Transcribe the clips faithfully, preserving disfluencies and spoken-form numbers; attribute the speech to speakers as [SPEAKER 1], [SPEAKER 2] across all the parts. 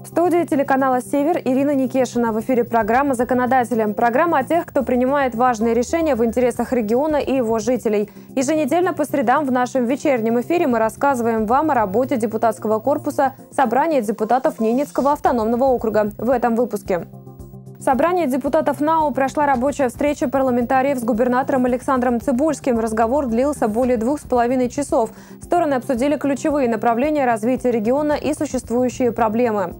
[SPEAKER 1] студии телеканала «Север» Ирина Никешина. В эфире программа «Законодатели». Программа о тех, кто принимает важные решения в интересах региона и его жителей. Еженедельно по средам в нашем вечернем эфире мы рассказываем вам о работе депутатского корпуса Собрания депутатов Ненецкого автономного округа. В этом выпуске. В собрании депутатов НАУ прошла рабочая встреча парламентариев с губернатором Александром Цыбульским. Разговор длился более двух с половиной часов. Стороны обсудили ключевые направления развития региона и существующие проблемы.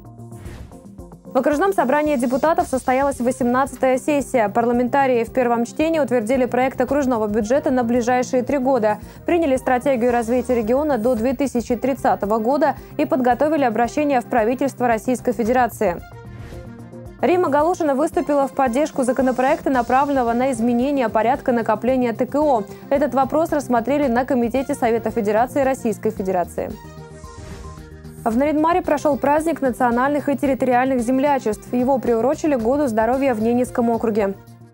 [SPEAKER 1] В окружном собрании депутатов состоялась восемнадцатая сессия. Парламентарии в первом чтении утвердили проект окружного бюджета на ближайшие три года, приняли стратегию развития региона до две тысячи тридцатого года и подготовили обращение в правительство Российской Федерации. Римма Галушина выступила в поддержку законопроекта, направленного на изменение порядка накопления тэ ка о. Этот вопрос рассмотрели на Комитете Совета Федерации Российской Федерации. В Нарьян-Маре прошел праздник национальных и территориальных землячеств. Его приурочили к Году здоровья в Ненецком округе.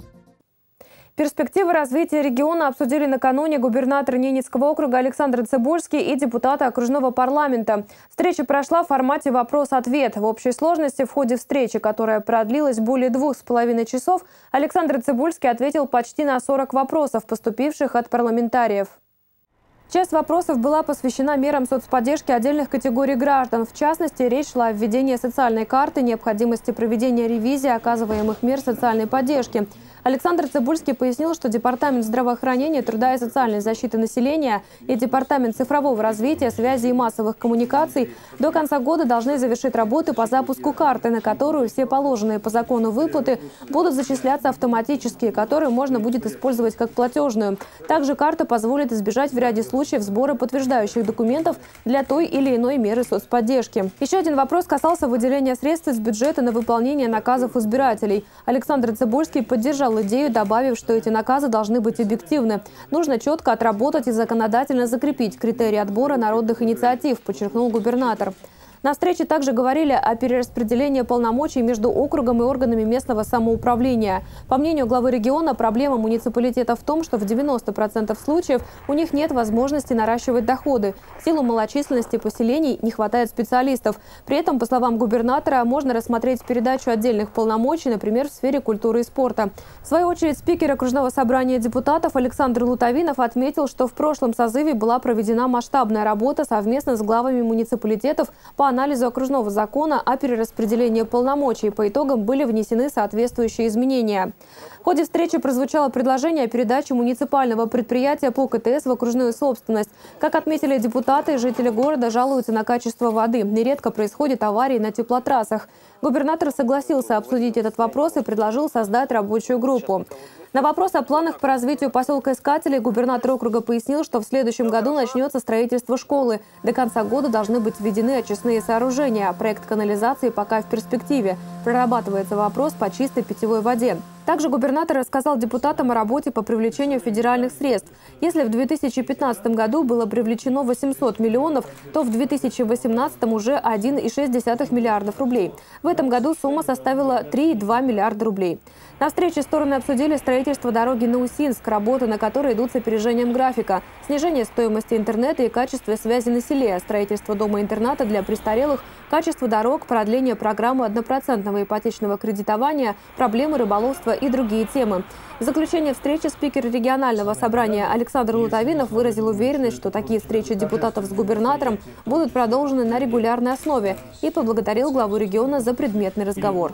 [SPEAKER 1] Перспективы развития региона обсудили накануне губернатор Ненецкого округа Александр Цыбульский и депутаты окружного парламента. Встреча прошла в формате вопрос-ответ. В общей сложности в ходе встречи, которая продлилась более двух с половиной часов, Александр Цыбульский ответил почти на сорок вопросов, поступивших от парламентариев. Часть вопросов была посвящена мерам соцподдержки отдельных категорий граждан. В частности, речь шла о введении социальной карты, необходимости проведения ревизии оказываемых мер социальной поддержки. Александр Цыбульский пояснил, что Департамент здравоохранения, труда и социальной защиты населения и Департамент цифрового развития, связи и массовых коммуникаций до конца года должны завершить работы по запуску карты, на которую все положенные по закону выплаты будут зачисляться автоматически, которую можно будет использовать как платежную. Также карта позволит избежать в ряде случаев сбора подтверждающих документов для той или иной меры соцподдержки. Еще один вопрос касался выделения средств из бюджета на выполнение наказов избирателей. Александр Цыбульский поддержал идею, добавив, что эти наказы должны быть объективны. Нужно четко отработать и законодательно закрепить критерии отбора народных инициатив, подчеркнул губернатор. На встрече также говорили о перераспределении полномочий между округом и органами местного самоуправления. По мнению главы региона, проблема муниципалитета в том, что в девяноста процентах случаев у них нет возможности наращивать доходы. В силу малочисленности поселений не хватает специалистов. При этом, по словам губернатора, можно рассмотреть передачу отдельных полномочий, например, в сфере культуры и спорта. В свою очередь, спикер окружного собрания депутатов Александр Лутовинов отметил, что в прошлом созыве была проведена масштабная работа совместно с главами муниципалитетов по анализу окружного закона о перераспределении полномочий. По итогам были внесены соответствующие изменения. В ходе встречи прозвучало предложение о передаче муниципального предприятия по ка тэ эс в окружную собственность. Как отметили депутаты, жители города жалуются на качество воды. Нередко происходят аварии на теплотрассах. Губернатор согласился обсудить этот вопрос и предложил создать рабочую группу. На вопрос о планах по развитию поселка Искателей губернатор округа пояснил, что в следующем году начнется строительство школы. До конца года должны быть введены очистные сооружения. Проект канализации пока в перспективе. Прорабатывается вопрос по чистой питьевой воде. Также губернатор рассказал депутатам о работе по привлечению федеральных средств. Если в две тысячи пятнадцатом году было привлечено восемьсот миллионов, то в две тысячи восемнадцатом уже один и шесть десятых миллиардов рублей. В этом году сумма составила три и два миллиарда рублей. На встрече стороны обсудили строительство дороги на Усинск, работы на которой идут с опережением графика, снижение стоимости интернета и качество связи на селе, строительство дома-интерната для престарелых, качество дорог, продление программы однопроцентного ипотечного кредитования, проблемы рыболовства и другие темы. В заключение встречи спикер регионального собрания Александр Лутовинов выразил уверенность, что такие встречи депутатов с губернатором будут продолжены на регулярной основе и поблагодарил главу региона за предметный разговор.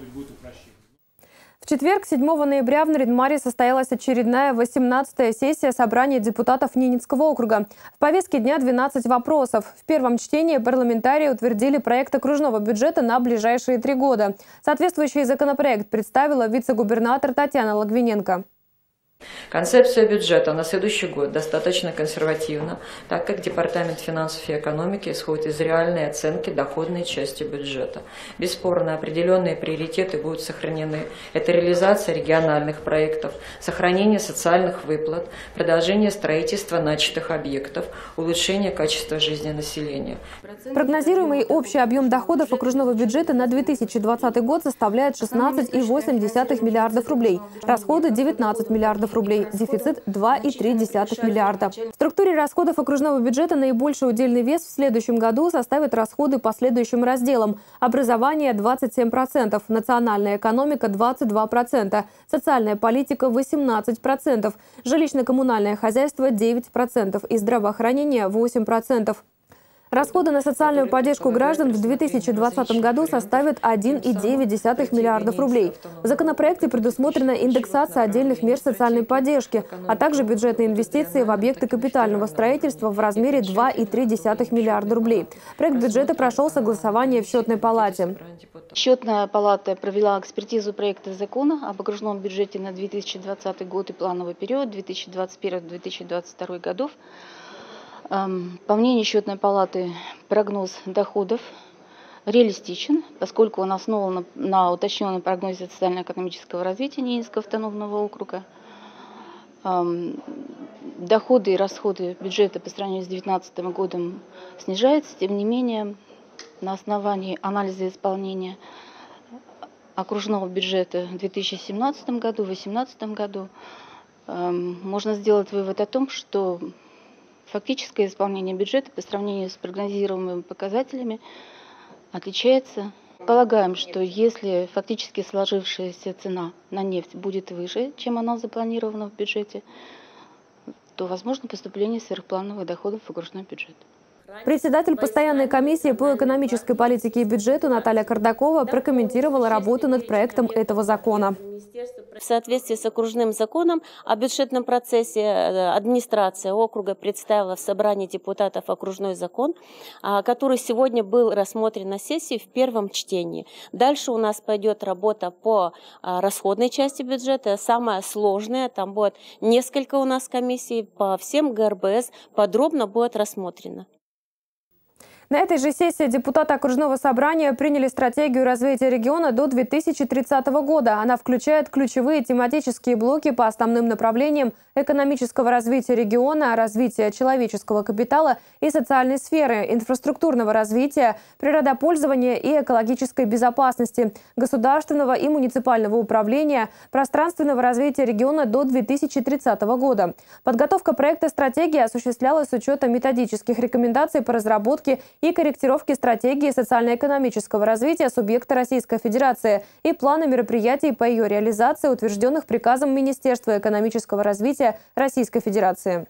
[SPEAKER 1] В четверг, седьмого ноября, в Нарьян-Маре состоялась очередная восемнадцатая сессия собрания депутатов Ненецкого округа. В повестке дня двенадцать вопросов. В первом чтении парламентарии утвердили проект окружного бюджета на ближайшие три года. Соответствующий законопроект представила вице-губернатор Татьяна Логвиненко.
[SPEAKER 2] Концепция бюджета на следующий год достаточно консервативна, так как Департамент финансов и экономики исходит из реальной оценки доходной части бюджета. Бесспорно, определенные приоритеты будут сохранены. Это реализация региональных проектов, сохранение социальных выплат, продолжение строительства начатых объектов, улучшение качества жизни населения.
[SPEAKER 1] Прогнозируемый общий объем доходов окружного бюджета на две тысячи двадцатый год составляет шестнадцать и восемь десятых миллиардов рублей, расходы девятнадцать миллиардов миллиардов рублей, дефицит два и три десятых миллиарда. В структуре расходов окружного бюджета наибольший удельный вес в следующем году составят расходы по следующим разделам. Образование – двадцать семь процентов, национальная экономика – двадцать два процента, социальная политика – восемнадцать процентов, жилищно-коммунальное хозяйство – девять процентов и здравоохранение – восемь процентов. Расходы на социальную поддержку граждан в две тысячи двадцатом году составят один и девять десятых миллиардов рублей. В законопроекте предусмотрена индексация отдельных мер социальной поддержки, а также бюджетные инвестиции в объекты капитального строительства в размере два и три десятых миллиарда рублей. Проект бюджета прошел согласование в Счетной палате.
[SPEAKER 3] Счетная палата провела экспертизу проекта закона об окружном бюджете на две тысячи двадцатый год и плановый период две тысячи двадцать первый — две тысячи двадцать второй годов. По мнению Счетной палаты, прогноз доходов реалистичен, поскольку он основан на уточненном прогнозе социально-экономического развития Ненецкого автономного округа. Доходы и расходы бюджета по сравнению с две тысячи девятнадцатым годом снижаются. Тем не менее, на основании анализа исполнения окружного бюджета в две тысячи семнадцатом году, две тысячи восемнадцатом году можно сделать вывод о том, что фактическое исполнение бюджета по сравнению с прогнозируемыми показателями отличается. Полагаем, что если фактически сложившаяся цена на нефть будет выше, чем она запланирована в бюджете, то возможно поступление сверхплановых доходов в окружной бюджет.
[SPEAKER 1] Председатель постоянной комиссии по экономической политике и бюджету Наталья Кардакова прокомментировала работу над проектом этого закона.
[SPEAKER 4] В соответствии с окружным законом о бюджетном процессе администрация округа представила в собрании депутатов окружной закон, который сегодня был рассмотрен на сессии в первом чтении. Дальше у нас пойдет работа по расходной части бюджета, самая сложная, там будет несколько у нас комиссий, по всем гэ эр бэ эс подробно будет рассмотрено.
[SPEAKER 1] На этой же сессии депутаты окружного собрания приняли стратегию развития региона до две тысячи тридцатого года. Она включает ключевые тематические блоки по основным направлениям экономического развития региона, развития человеческого капитала и социальной сферы, инфраструктурного развития, природопользования и экологической безопасности, государственного и муниципального управления, пространственного развития региона до две тысячи тридцатого года. Подготовка проекта стратегии осуществлялась с учетом методических рекомендаций по разработке и корректировки стратегии социально-экономического развития субъекта Российской Федерации и плана мероприятий по ее реализации, утвержденных приказом Министерства экономического развития Российской Федерации.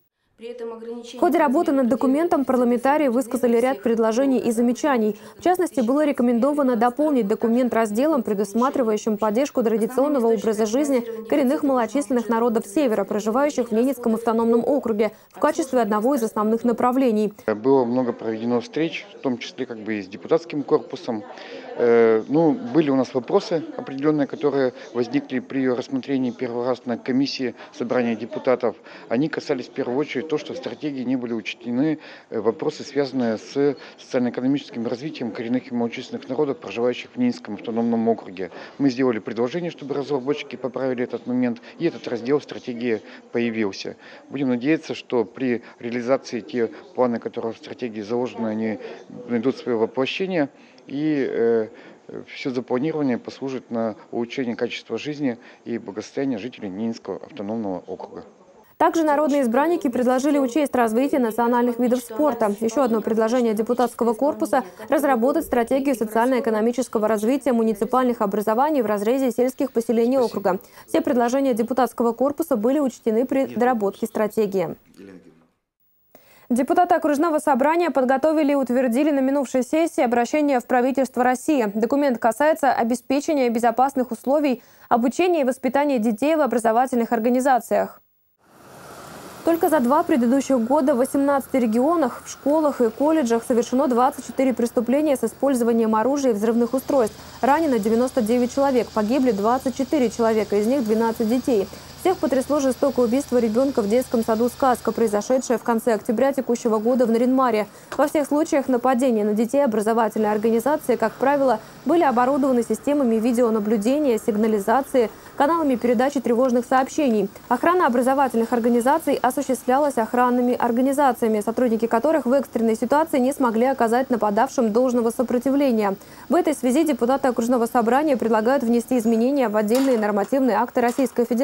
[SPEAKER 1] В ходе работы над документом парламентарии высказали ряд предложений и замечаний. В частности, было рекомендовано дополнить документ разделом, предусматривающим поддержку традиционного образа жизни коренных малочисленных народов Севера, проживающих в Ненецком автономном округе, в качестве одного из основных направлений.
[SPEAKER 5] Было много проведено встреч, в том числе как бы и с депутатским корпусом. Ну, были у нас вопросы определенные, которые возникли при рассмотрении первый раз на комиссии собрания депутатов. Они касались в первую очередь того, что в стратегии не были учтены вопросы, связанные с социально-экономическим развитием коренных и малочисленных народов, проживающих в Ненецком автономном округе. Мы сделали предложение, чтобы разработчики поправили этот момент, и этот раздел в стратегии появился. Будем надеяться, что при реализации те планы, которые в стратегии заложены, они найдут свое воплощение, и э, все запланирование послужит на улучшение качества жизни и благосостояния жителей Ненецкого автономного округа.
[SPEAKER 1] Также народные избранники предложили учесть развитие национальных видов спорта. Еще одно предложение депутатского корпуса – разработать стратегию социально-экономического развития муниципальных образований в разрезе сельских поселений округа. Все предложения депутатского корпуса были учтены при доработке стратегии. Депутаты окружного собрания подготовили и утвердили на минувшей сессии обращение в правительство России. Документ касается обеспечения безопасных условий обучения и воспитания детей в образовательных организациях. Только за два предыдущих года в восемнадцати регионах, в школах и колледжах совершено двадцать четыре преступления с использованием оружия и взрывных устройств. Ранено девяносто девять человек, погибли двадцать четыре человека, из них двенадцать детей. Всех потрясло жестокое убийство ребенка в детском саду «Сказка», произошедшее в конце октября текущего года в Наринмаре. Во всех случаях нападения на детей образовательные организации, как правило, были оборудованы системами видеонаблюдения, сигнализации, каналами передачи тревожных сообщений. Охрана образовательных организаций осуществлялась охранными организациями, сотрудники которых в экстренной ситуации не смогли оказать нападавшим должного сопротивления. В этой связи депутаты окружного собрания предлагают внести изменения в отдельные нормативные акты Российской Федерации.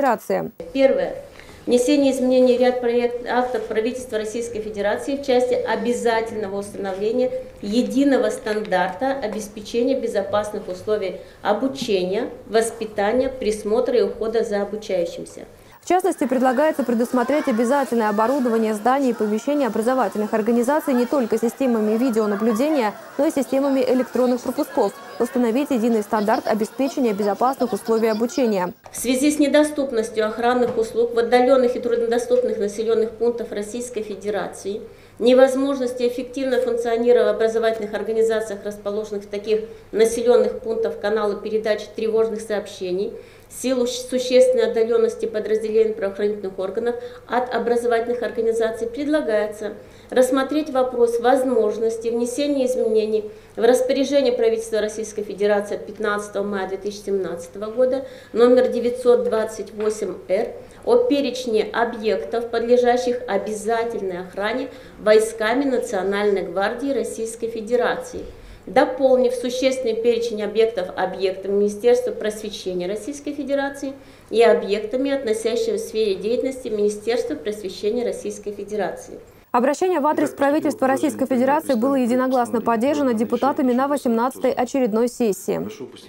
[SPEAKER 1] Гагарин.
[SPEAKER 4] Первое. Внесение изменений в ряд проект, актов правительства Российской Федерации в части обязательного установления единого стандарта обеспечения безопасных условий обучения, воспитания, присмотра и ухода за обучающимся.
[SPEAKER 1] В частности, предлагается предусмотреть обязательное оборудование зданий и помещений образовательных организаций не только системами видеонаблюдения, но и системами электронных пропусков, установить единый стандарт обеспечения безопасных условий обучения.
[SPEAKER 4] В связи с недоступностью охранных услуг в отдаленных и труднодоступных населенных пунктах Российской Федерации, невозможности эффективно функционировать в образовательных организациях, расположенных в таких населенных пунктах, каналы передачи тревожных сообщений, в силу существенной отдаленности подразделений правоохранительных органов от образовательных организаций, предлагается рассмотреть вопрос возможности внесения изменений в распоряжение правительства Российской Федерации от пятнадцатого мая две тысячи семнадцатого года номер девятьсот двадцать восемь эр о перечне объектов, подлежащих обязательной охране войсками Национальной гвардии Российской Федерации, дополнив существенный перечень объектов объектами Министерства просвещения Российской Федерации и объектами, относящимися к сфере деятельности Министерства просвещения Российской Федерации.
[SPEAKER 1] Обращение в адрес правительства Российской Федерации было единогласно поддержано депутатами на восемнадцатой очередной сессии.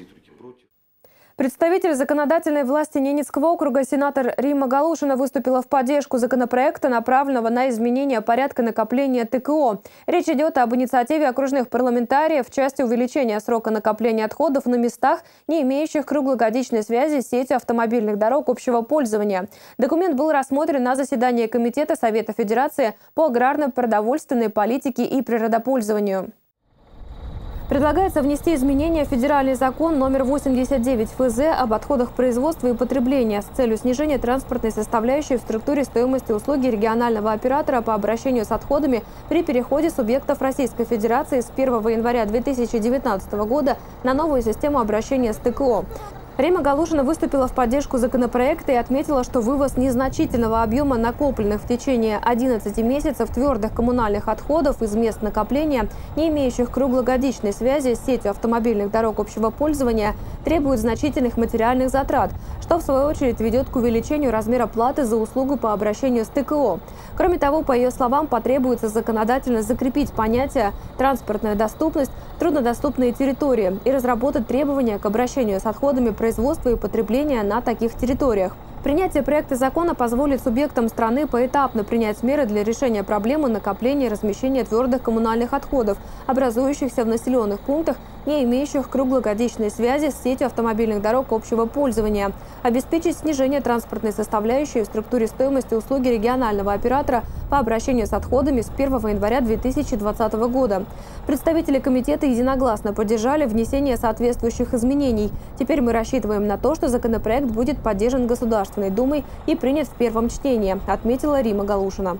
[SPEAKER 1] Представитель законодательной власти Ненецкого округа сенатор Римма Галушина выступила в поддержку законопроекта, направленного на изменение порядка накопления тэ ка о. Речь идет об инициативе окружных парламентариев в части увеличения срока накопления отходов на местах, не имеющих круглогодичной связи с сетью автомобильных дорог общего пользования. Документ был рассмотрен на заседании Комитета Совета Федерации по аграрно-продовольственной политике и природопользованию. Предлагается внести изменения в федеральный закон номер восемьдесят девять эф зэ об отходах производства и потребления с целью снижения транспортной составляющей в структуре стоимости услуги регионального оператора по обращению с отходами при переходе субъектов Российской Федерации с первого января две тысячи девятнадцатого года на новую систему обращения с тэ ка о. Римма Галушина выступила в поддержку законопроекта и отметила, что вывоз незначительного объема накопленных в течение одиннадцати месяцев твердых коммунальных отходов из мест накопления, не имеющих круглогодичной связи с сетью автомобильных дорог общего пользования, требует значительных материальных затрат, что в свою очередь ведет к увеличению размера платы за услугу по обращению с тэ ка о. Кроме того, по ее словам, потребуется законодательно закрепить понятие «транспортная доступность», «труднодоступные территории» и разработать требования к обращению с отходами производства и потребления на таких территориях. Принятие проекта закона позволит субъектам страны поэтапно принять меры для решения проблемы накопления и размещения твердых коммунальных отходов, образующихся в населенных пунктах, не имеющих круглогодичной связи с сетью автомобильных дорог общего пользования, обеспечить снижение транспортной составляющей в структуре стоимости услуги регионального оператора по обращению с отходами с первого января две тысячи двадцатого года. Представители комитета единогласно поддержали внесение соответствующих изменений. Теперь мы рассчитываем на то, что законопроект будет поддержан Государственной Думой и принят в первом чтении, отметила Римма Галушина.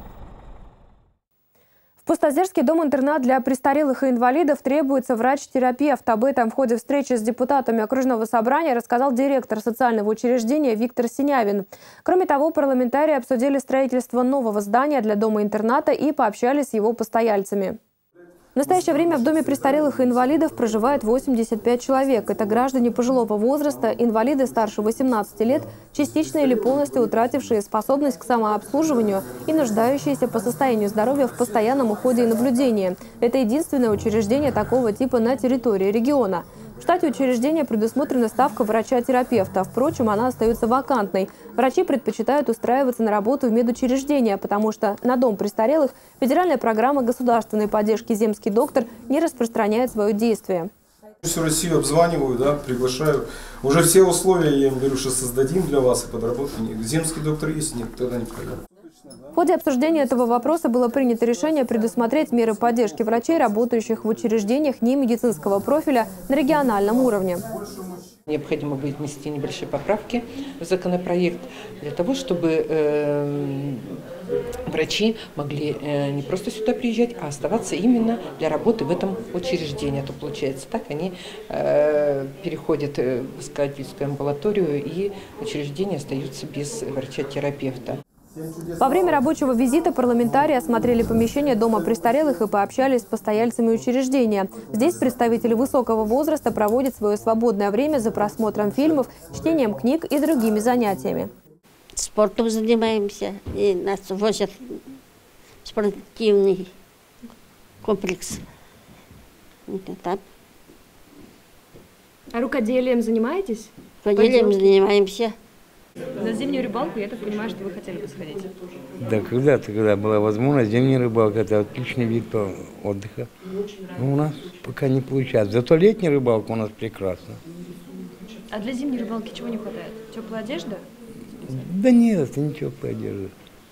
[SPEAKER 1] В Пустозерский дом-интернат для престарелых и инвалидов требуется врач-терапевт. Об этом в ходе встречи с депутатами окружного собрания рассказал директор социального учреждения Виктор Синявин. Кроме того, парламентарии обсудили строительство нового здания для дома-интерната и пообщались с его постояльцами. В настоящее время в доме престарелых и инвалидов проживает восемьдесят пять человек. Это граждане пожилого возраста, инвалиды старше восемнадцати лет, частично или полностью утратившие способность к самообслуживанию и нуждающиеся по состоянию здоровья в постоянном уходе и наблюдении. Это единственное учреждение такого типа на территории региона. В штате учреждения предусмотрена ставка врача-терапевта. Впрочем, она остается вакантной. Врачи предпочитают устраиваться на работу в медучреждения, потому что на дом престарелых федеральная программа государственной поддержки «Земский доктор» не распространяет свое действие.
[SPEAKER 6] Всю Россию обзваниваю, да, приглашаю. Уже все условия, я им говорю, что создадим для вас и подработки. Земский доктор есть, нет, тогда не проблема.
[SPEAKER 1] В ходе обсуждения этого вопроса было принято решение предусмотреть меры поддержки врачей, работающих в учреждениях немедицинского профиля на региональном уровне.
[SPEAKER 7] Необходимо будет внести небольшие поправки в законопроект для того, чтобы э, врачи могли э, не просто сюда приезжать, а оставаться именно для работы в этом учреждении. А то получается так, они э, переходят в искательскую амбулаторию, и учреждения остаются без врача-терапевта.
[SPEAKER 1] Во время рабочего визита парламентарии осмотрели помещение дома престарелых и пообщались с постояльцами учреждения. Здесь представители высокого возраста проводят свое свободное время за просмотром фильмов, чтением книг и другими занятиями.
[SPEAKER 8] спортом занимаемся, и нас возят в спортивный комплекс. Так.
[SPEAKER 1] А рукоделием занимаетесь?
[SPEAKER 8] Рукоделием занимаемся.
[SPEAKER 1] На зимнюю рыбалку, я так понимаю, что вы хотели бы сходить?
[SPEAKER 9] Да, когда-то, когда была возможность, зимняя рыбалка – это отличный вид отдыха. Но у нас пока не получается. Зато летняя рыбалка у нас прекрасна.
[SPEAKER 1] А для зимней рыбалки чего не хватает? Теплая одежда?
[SPEAKER 9] Да нет, это не теплая одежда.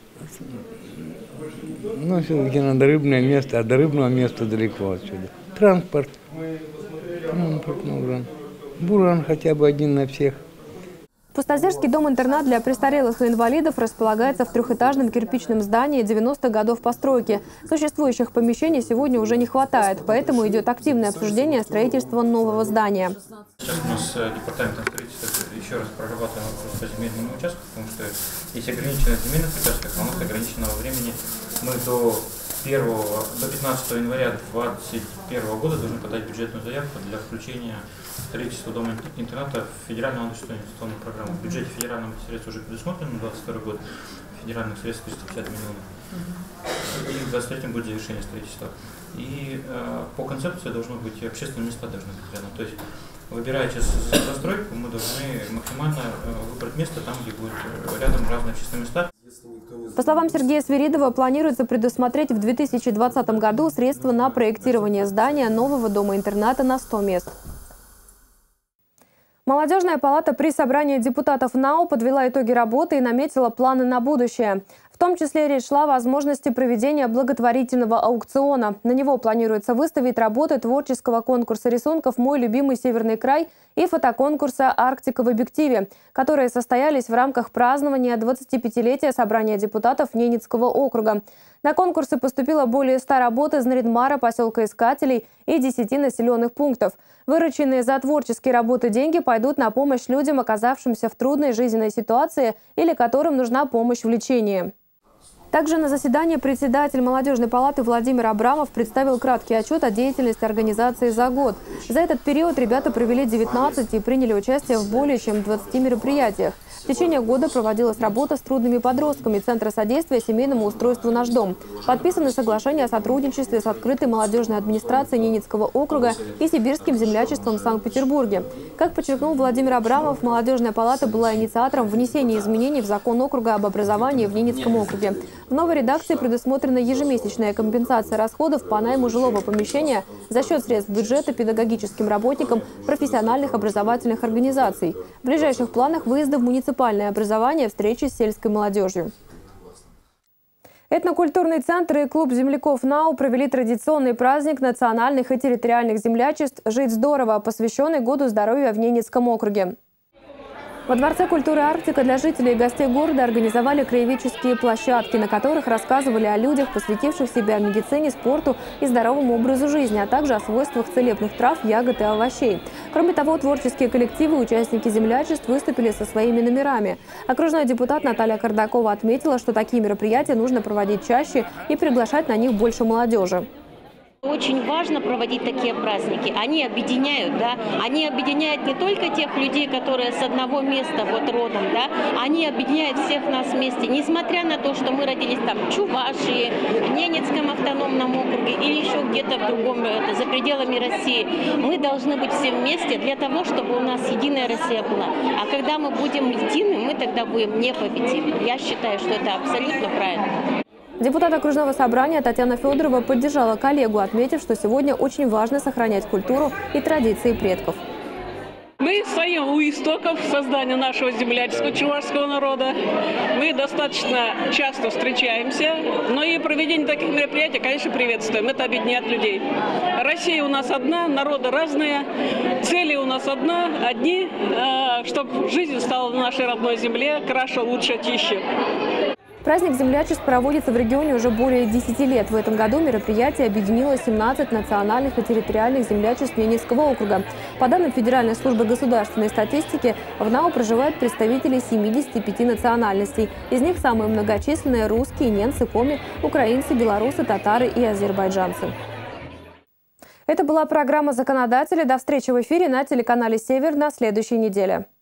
[SPEAKER 9] Но все-таки надо рыбное место, а до рыбного места далеко отсюда. Транспорт. Транспорт нужен. Буран хотя бы один на всех.
[SPEAKER 1] Пустозерский дом-интернат для престарелых и инвалидов располагается в трехэтажном кирпичном здании девяностых годов постройки. Существующих помещений сегодня уже не хватает, поэтому идет активное обсуждение строительства нового здания.
[SPEAKER 10] Сейчас у нас департаментом строительства еще раз прорабатываем вопрос по земельному участку, потому что есть ограниченность земельных участков, а у нас ограниченного времени. Мы до первого, до пятнадцатого января две тысячи двадцать первого года должны подать бюджетную заявку для включения строительства дома-интерната в федеральную инвестиционную программу. В бюджете федерального средств уже предусмотрено на двадцать второй год, федеральных средств триста пятьдесят миллионов. И в двадцать третьем будет завершение строительства. И э, по концепции должно быть, общественные места должны быть рядом. То есть, выбирая сейчас застройку, мы должны максимально э, выбрать место там, где будут рядом разные общественные места.
[SPEAKER 1] По словам Сергея Свиридова, планируется предусмотреть в две тысячи двадцатом году средства на проектирование здания нового дома-интерната на сто мест. Молодежная палата при собрании депутатов НАУ подвела итоги работы и наметила планы на будущее. В том числе речь шла о возможности проведения благотворительного аукциона. На него планируется выставить работы творческого конкурса рисунков «Мой любимый Северный край» и фотоконкурса «Арктика в объективе», которые состоялись в рамках празднования двадцатипятилетия собрания депутатов Ненецкого округа. На конкурсы поступило более ста работ из Наридмара, поселка Искателей и десяти населенных пунктов. Вырученные за творческие работы деньги пойдут на помощь людям, оказавшимся в трудной жизненной ситуации или которым нужна помощь в лечении. Также на заседании председатель молодежной палаты Владимир Абрамов представил краткий отчет о деятельности организации за год. За этот период ребята провели девятнадцать и приняли участие в более чем двадцати мероприятиях. В течение года проводилась работа с трудными подростками Центра содействия семейному устройству «Наш дом». Подписаны соглашения о сотрудничестве с открытой молодежной администрацией Ненецкого округа и Сибирским землячеством в Санкт-Петербурге. Как подчеркнул Владимир Абрамов, молодежная палата была инициатором внесения изменений в закон округа об образовании в Ненецком округе. В новой редакции предусмотрена ежемесячная компенсация расходов по найму жилого помещения за счет средств бюджета педагогическим работникам профессиональных образовательных организаций. В ближайших планах выезда в муниципальное образование, встречи с сельской молодежью. Этнокультурный центр и клуб земляков НАУ провели традиционный праздник национальных и территориальных землячеств «Жить здорово», посвященный Году здоровья в Ненецком округе. Во Дворце культуры «Арктика» для жителей и гостей города организовали краеведческие площадки, на которых рассказывали о людях, посвятивших себя медицине, спорту и здоровому образу жизни, а также о свойствах целебных трав, ягод и овощей. Кроме того, творческие коллективы и участники землячеств выступили со своими номерами. Окружной депутат Наталья Кардакова отметила, что такие мероприятия нужно проводить чаще и приглашать на них больше молодежи.
[SPEAKER 4] Очень важно проводить такие праздники. Они объединяют, да. Они объединяют не только тех людей, которые с одного места вот родом, да. Они объединяют всех нас вместе. Несмотря на то, что мы родились там в Чувашии, в Ненецком автономном округе или еще где-то в другом, это, за пределами России, мы должны быть все вместе для того, чтобы у нас единая Россия была. А когда мы будем едины, мы тогда будем непобедимы. Я считаю, что это абсолютно правильно.
[SPEAKER 1] Депутат окружного собрания Татьяна Федорова поддержала коллегу, отметив, что сегодня очень важно сохранять культуру и традиции предков.
[SPEAKER 11] Мы стоим у истоков создания нашего земляческого чувашского народа. Мы достаточно часто встречаемся, но и проведение таких мероприятий, конечно, приветствуем. Это объединяет людей. Россия у нас одна, народы разные, цели у нас одна, одни, чтобы жизнь стала в нашей родной земле краше, лучше, чище.
[SPEAKER 1] Праздник землячеств проводится в регионе уже более десяти лет. В этом году мероприятие объединило семнадцать национальных и территориальных землячеств Ненецкого округа. По данным Федеральной службы государственной статистики, в НАУ проживают представители семидесяти пяти национальностей. Из них самые многочисленные – русские, ненцы, коми, украинцы, белорусы, татары и азербайджанцы. Это была программа «Законодатели». До встречи в эфире на телеканале «Север» на следующей неделе.